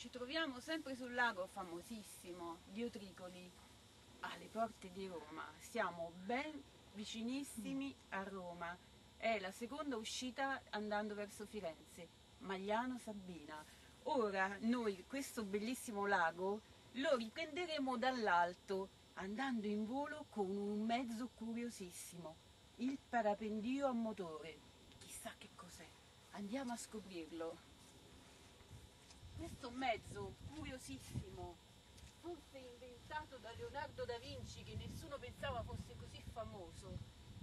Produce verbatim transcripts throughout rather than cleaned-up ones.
ci troviamo sempre sul lago famosissimo di Otricoli, alle porte di Roma. Siamo ben vicinissimi a Roma, è la seconda uscita andando verso Firenze, Magliano Sabina. Ora noi questo bellissimo lago lo riprenderemo dall'alto, andando in volo con un mezzo curiosissimo, il parapendio a motore. Chissà che cos'è, andiamo a scoprirlo. Questo mezzo curiosissimo, forse inventato da Leonardo da Vinci, che nessuno pensava fosse così famoso,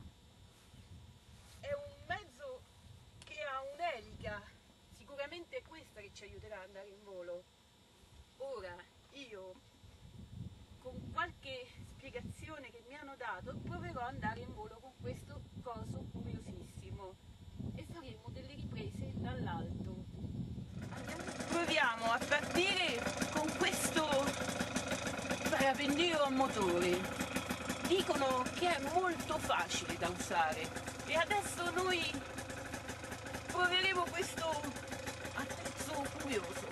è un mezzo che ha un'elica, sicuramente è questa che ci aiuterà ad andare in volo. Ora io, con qualche spiegazione che mi hanno dato, proverò ad andare in volo con questo coso curiosissimo e faremo delle riprese dall'alto. Proviamo a partire con questo parapendio a motore. Dicono che è molto facile da usare e adesso noi proveremo questo attrezzo curioso.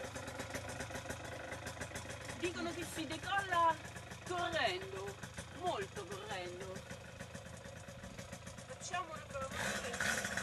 Dicono che si decolla correndo, molto correndo. Facciamolo provare.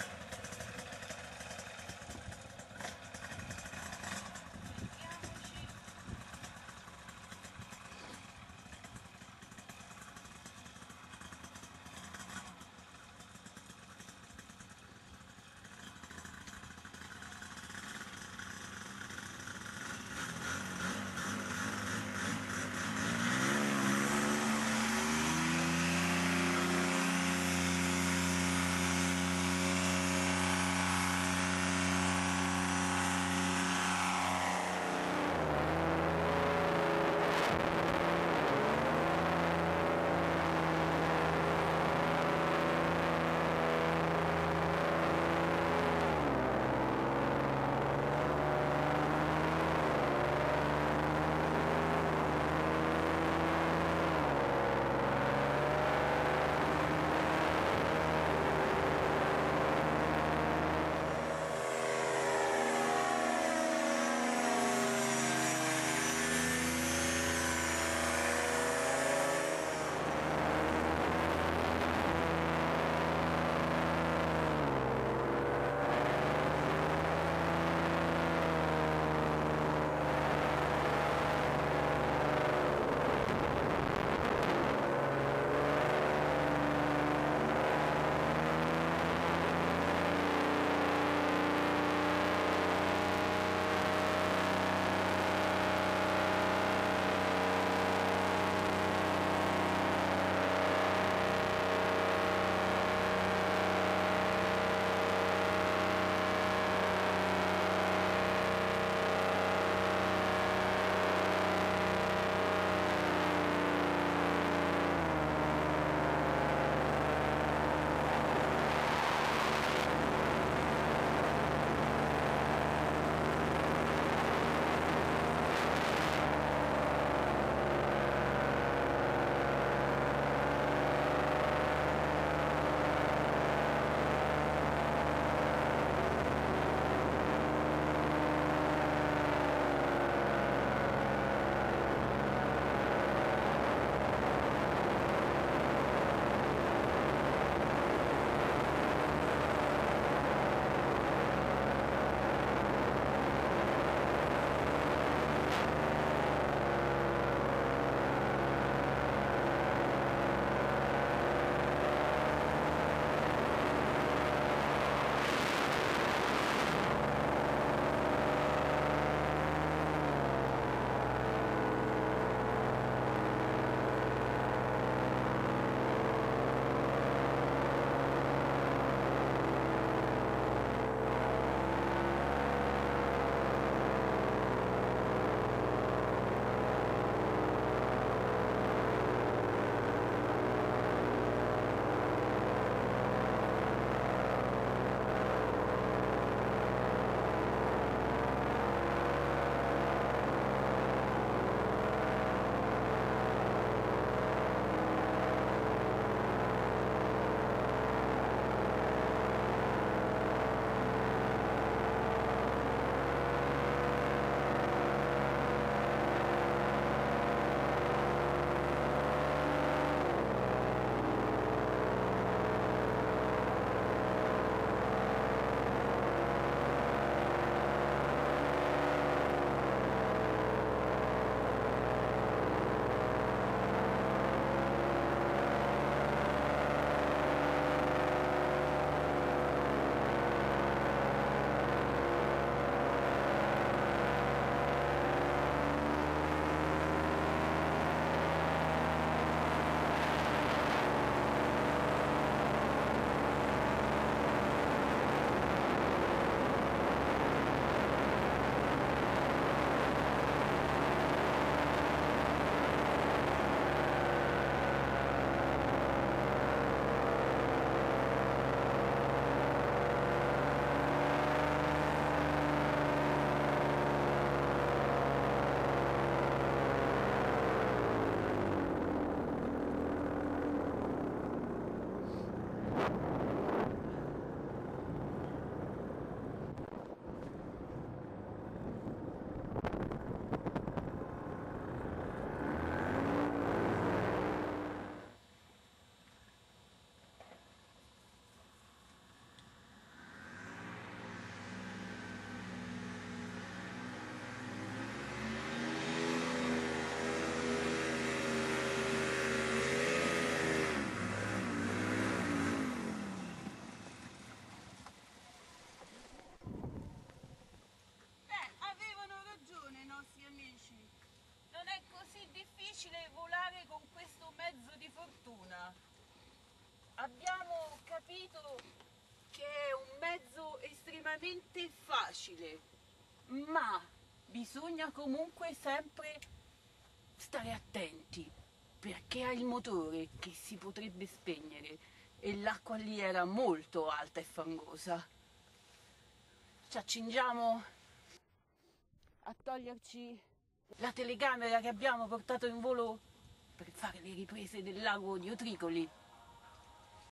estremamente facile, ma bisogna comunque sempre stare attenti, perché ha il motore che si potrebbe spegnere e l'acqua lì era molto alta e fangosa. Ci accingiamo a toglierci la telecamera che abbiamo portato in volo per fare le riprese del lago di Otricoli.